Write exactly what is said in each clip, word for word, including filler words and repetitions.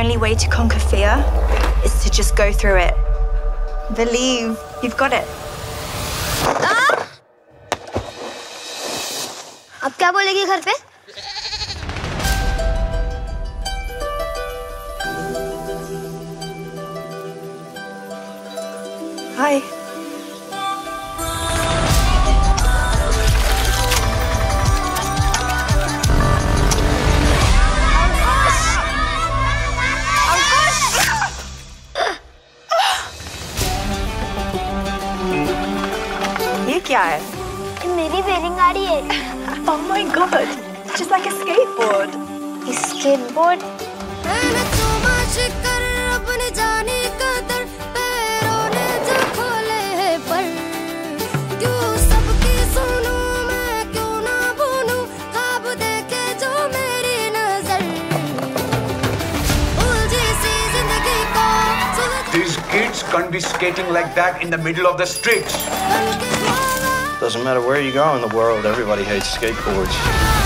only way to conquer fear is to just go through it. Believe. You've got it. अब क्या बोलेगी घर पे? Hi. ये क्या है? ये मेरी वेलिंग गाड़ी है। Oh my God! Just like a skateboard. Skateboard? These kids can't be skating like that in the middle of the streets. Doesn't matter where you go in the world, everybody hates skateboards.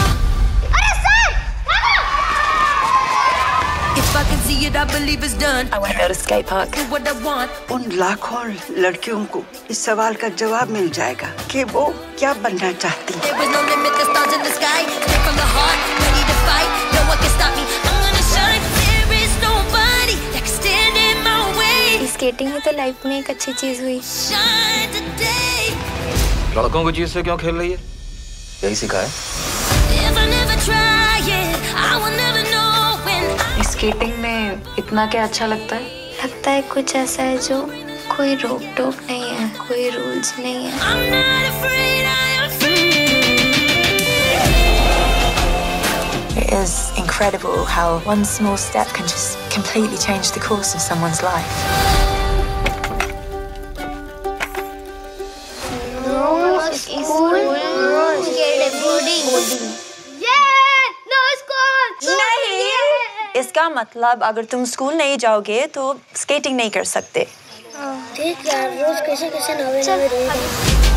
If I can see it, I believe it's done. I want to build a skate park. Do what I want. उन लाखों लड़कियों को इस सवाल का जवाब मिल जाएगा कि वो क्या बनना चाहती हैं। There is no limit, the stars in the sky. Straight from the heart, ready to fight. No one can stop me. I'm gonna shine. There is nobody that can stand in my way. Skating ही तो life में एक अच्छी चीज हुई। Shine today. लड़कों को चीज से क्यों खेल रही है? यही सिखाए। If I never try it, I will never know when. Skating में इतना क्या अच्छा लगता है? लगता है कुछ ऐसा है जो कोई रोक टोक नहीं है, कोई रूल्स नहीं है। I'm not afraid, I am free. It is incredible how one small step can just completely change the course of someone's life. No school, no skateboarding. इसका मतलब अगर तुम स्कूल नहीं जाओगे तो स्केटिंग नहीं कर सकते। ठीक यार, रोज कैसे कैसे नवे नवे